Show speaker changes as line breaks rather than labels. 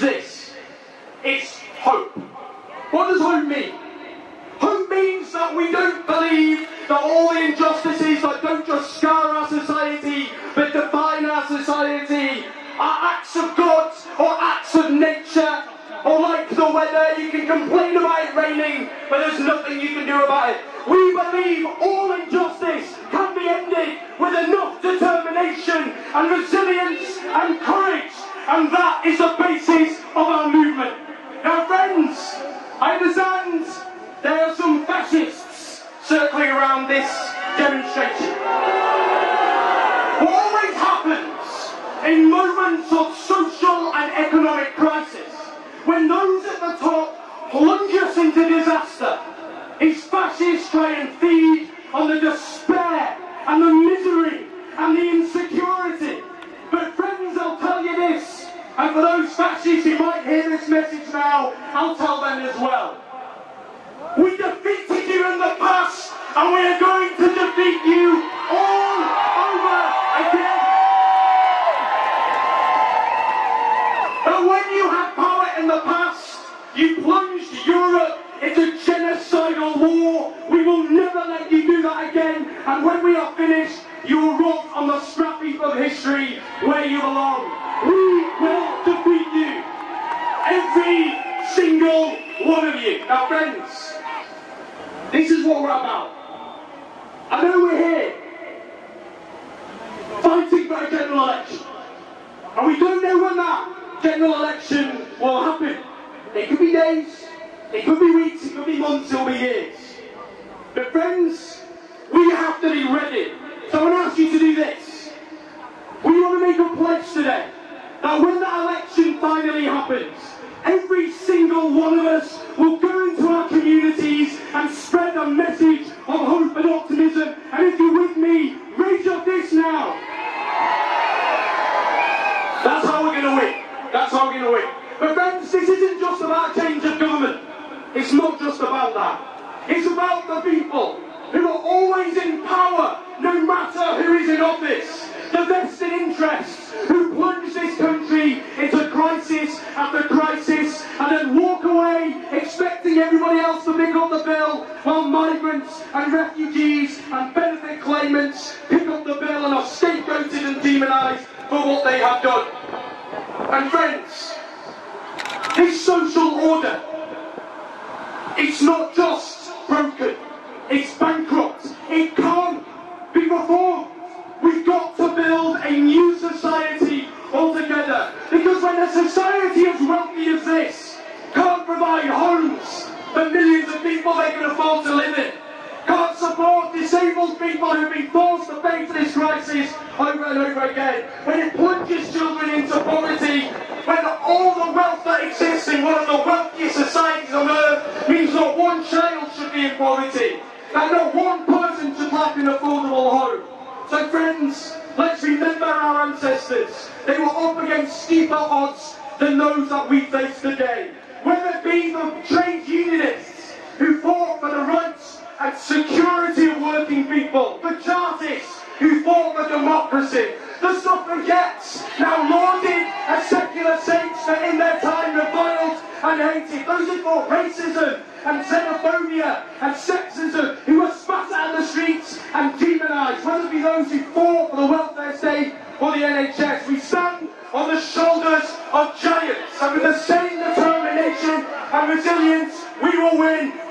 this. It's hope. What does hope mean? Hope means that we don't believe that all the injustices that don't just scar our society, but define our society, are acts of God or acts of nature, or like the weather, you can complain about it raining, but there's nothing you can do about it. We believe all injustice can be ended with enough determination and resilience and courage, and that is the basis of our movement. Now friends, I understand there are some fascists circling around this demonstration. What always happens in moments of social and economic crisis, when those at the top plunge us into disaster, is fascists try and feed on the despair and the misery and the insecurity. But friends, I'll tell you this, and for those fascists who might hear this message now, I'll tell them as well. We defeated you in the past, and we are going to defeat you all over again. But when you had power in the past, you plunged Europe into genocidal war. We will never let you do that again. And when we are finished, you will rot on the scrap heap of history where you belong. We will defeat you. Every single one of you. Now friends, this is what we're about. I know we're here fighting for a general election. And we don't know when that general election will happen. It could be days, it could be weeks, it could be months, it will be years. But friends, we have to be ready. So I want to ask you to do this. We want to make a pledge today that when that election finally happens, every single one of us will go into our communities and spread a message of hope and optimism. And if you're with me, raise your fist now. That's how we're going to win. That's how we're going to win. But friends, this isn't just about change of government. It's not just about that. It's about the people who are always in power, no matter who is in office. The vested interests who plunge this country into crisis after crisis and then walk away expecting everybody else to pick up the bill, while migrants and refugees and benefit claimants pick up the bill and are scapegoated and demonised for what they have done. And friends, this social order, it's not just broken, it's bankrupt. It can't be reformed. We've got to build a new society altogether. Because when a society as wealthy as this can't provide homes for millions of people they can afford to live in, can't support disabled people who've been forced to pay for this crisis over and over again, when it plunges children into poverty, when all the wealth that exists in one of the wealthiest societies on earth means not one child should be in poverty, and not one person should lack an affordable home. So friends, let's remember our ancestors. They were up against steeper odds than those that we face today. Whether it be the trade unionists who fought for the rights and security of working people, the Chartists who fought for democracy, the suffragettes, now lauded as secular saints that in their time reviled and hated, those who fought racism and xenophobia and sexism, who were spat at in the streets and demonised, whether it be those who fought for the welfare state or the NHS. We stand on the shoulders of giants, and with the same determination and resilience, we will win.